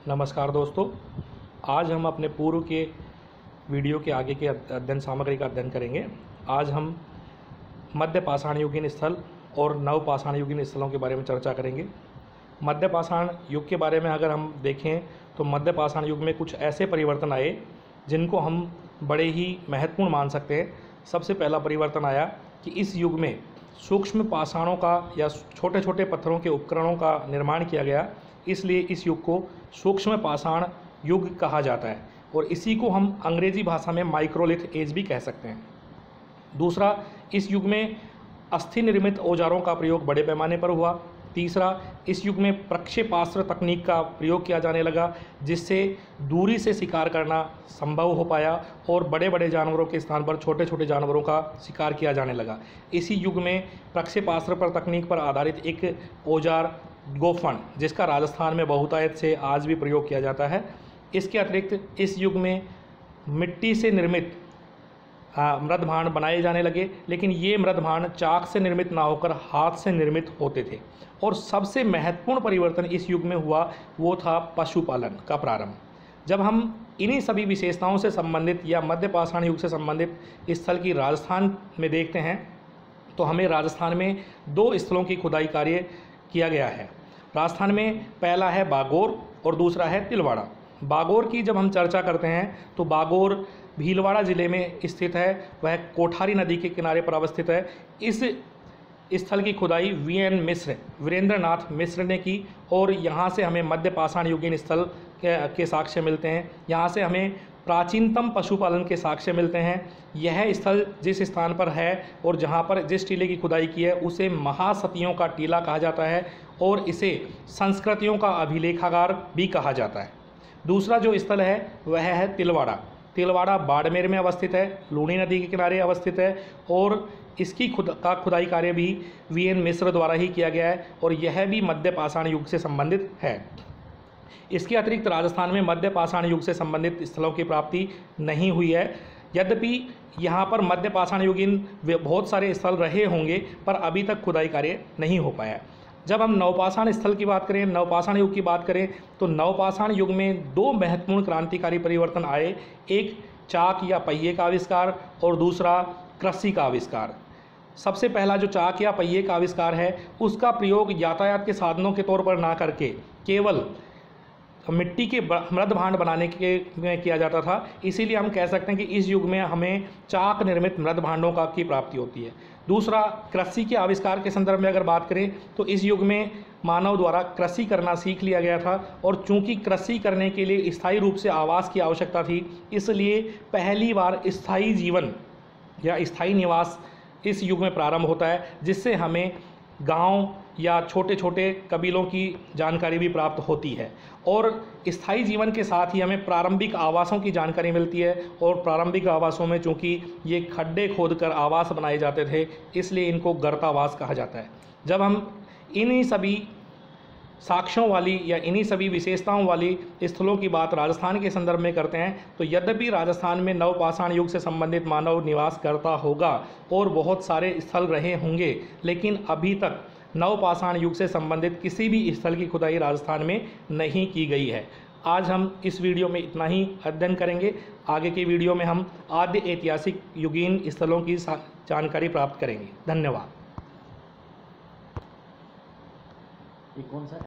नमस्कार दोस्तों, आज हम अपने पूर्व के वीडियो के आगे के अध्ययन सामग्री का अध्ययन करेंगे। आज हम मध्य पाषाण युगीन स्थल और नव पाषाण युगीन स्थलों के बारे में चर्चा करेंगे। मध्य पाषाण युग के बारे में अगर हम देखें तो मध्य पाषाण युग में कुछ ऐसे परिवर्तन आए जिनको हम बड़े ही महत्वपूर्ण मान सकते हैं। सबसे पहला परिवर्तन आया कि इस युग में सूक्ष्म पाषाणों का या छोटे छोटे पत्थरों के उपकरणों का निर्माण किया गया, इसलिए इस युग को सूक्ष्म पाषाण युग कहा जाता है और इसी को हम अंग्रेजी भाषा में माइक्रोलिथ एज भी कह सकते हैं। दूसरा, इस युग में अस्थि निर्मित औजारों का प्रयोग बड़े पैमाने पर हुआ। तीसरा, इस युग में प्रक्षेपास्त्र तकनीक का प्रयोग किया जाने लगा, जिससे दूरी से शिकार करना संभव हो पाया और बड़े बड़े जानवरों के स्थान पर छोटे छोटे जानवरों का शिकार किया जाने लगा। इसी युग में प्रक्षेपास्त्र पर तकनीक पर आधारित एक औजार गोफन, जिसका राजस्थान में बहुतायत से आज भी प्रयोग किया जाता है। इसके अतिरिक्त इस युग में मिट्टी से निर्मित मृद भांड बनाए जाने लगे, लेकिन ये मृद भांड चाक से निर्मित ना होकर हाथ से निर्मित होते थे। और सबसे महत्वपूर्ण परिवर्तन इस युग में हुआ वो था पशुपालन का प्रारंभ। जब हम इन्हीं सभी विशेषताओं से संबंधित या मध्य पाषाण युग से संबंधित स्थल की राजस्थान में देखते हैं तो हमें राजस्थान में दो स्थलों की खुदाई कार्य किया गया है। राजस्थान में पहला है बागोर और दूसरा है तिलवाड़ा। बागोर की जब हम चर्चा करते हैं तो बागोर भीलवाड़ा ज़िले में स्थित है। वह कोठारी नदी के किनारे पर अवस्थित है। इस स्थल की खुदाई वीरेंद्र नाथ मिश्र ने की और यहाँ से हमें मध्य पाषाण युगीन स्थल के साक्ष्य मिलते हैं। यहाँ से हमें प्राचीनतम पशुपालन के साक्ष्य मिलते हैं। यह स्थल जिस स्थान पर है और जहाँ पर जिस टीले की खुदाई की है उसे महासतियों का टीला कहा जाता है और इसे संस्कृतियों का अभिलेखागार भी कहा जाता है। दूसरा जो स्थल है वह है तिलवाड़ा। तिलवाड़ा बाड़मेर में अवस्थित है, लूणी नदी के किनारे अवस्थित है और इसकी खुदाई कार्य भी वीएन मिश्र द्वारा ही किया गया है और यह भी मध्य पाषाण युग से संबंधित है। इसके अतिरिक्त राजस्थान में मध्य पाषाण युग से संबंधित स्थलों की प्राप्ति नहीं हुई है। यद्यपि यहाँ पर मध्य पाषाण युगीन बहुत सारे स्थल रहे होंगे, पर अभी तक खुदाई कार्य नहीं हो पाया। जब हम नवपाषाण स्थल की बात करें, नवपाषाण युग की बात करें, तो नवपाषाण युग में दो महत्वपूर्ण क्रांतिकारी परिवर्तन आए। एक चाक या पहिए का आविष्कार और दूसरा कृषि का आविष्कार। सबसे पहला जो चाक या पहिए का आविष्कार है उसका प्रयोग यातायात के साधनों के तौर पर ना करके केवल मिट्टी के मृद भांड बनाने के में किया जाता था। इसीलिए हम कह सकते हैं कि इस युग में हमें चाक निर्मित मृद भांडों की प्राप्ति होती है। दूसरा, कृषि के आविष्कार के संदर्भ में अगर बात करें तो इस युग में मानव द्वारा कृषि करना सीख लिया गया था और चूंकि कृषि करने के लिए स्थायी रूप से आवास की आवश्यकता थी, इसलिए पहली बार स्थायी जीवन या स्थायी निवास इस युग में प्रारंभ होता है, जिससे हमें गांव या छोटे छोटे कबीलों की जानकारी भी प्राप्त होती है। और स्थायी जीवन के साथ ही हमें प्रारंभिक आवासों की जानकारी मिलती है और प्रारंभिक आवासों में चूँकि ये खड्डे खोदकर आवास बनाए जाते थे, इसलिए इनको गर्तावास कहा जाता है। जब हम इन्हीं सभी साक्ष्यों वाली या इन्हीं सभी विशेषताओं वाली स्थलों की बात राजस्थान के संदर्भ में करते हैं तो यद्यपि राजस्थान में नवपाषाण युग से संबंधित मानव निवास करता होगा और बहुत सारे स्थल रहे होंगे, लेकिन अभी तक नवपाषाण युग से संबंधित किसी भी स्थल की खुदाई राजस्थान में नहीं की गई है। आज हम इस वीडियो में इतना ही अध्ययन करेंगे। आगे के वीडियो में हम आद्य ऐतिहासिक युगीन स्थलों की जानकारी प्राप्त करेंगे। धन्यवाद। ये कौन सा